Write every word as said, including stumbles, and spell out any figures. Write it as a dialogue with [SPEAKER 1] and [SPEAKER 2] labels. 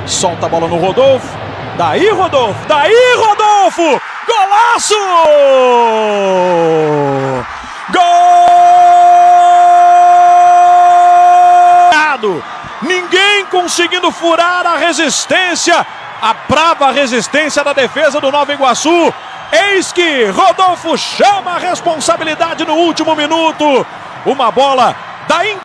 [SPEAKER 1] Solta a bola no Rodolfo. Daí, Rodolfo. Daí, Rodolfo. Golaço! Gol! Ninguém conseguindo furar a resistência. A brava resistência da defesa do Nova Iguaçu. Eis que Rodolfo chama a responsabilidade no último minuto. Uma bola da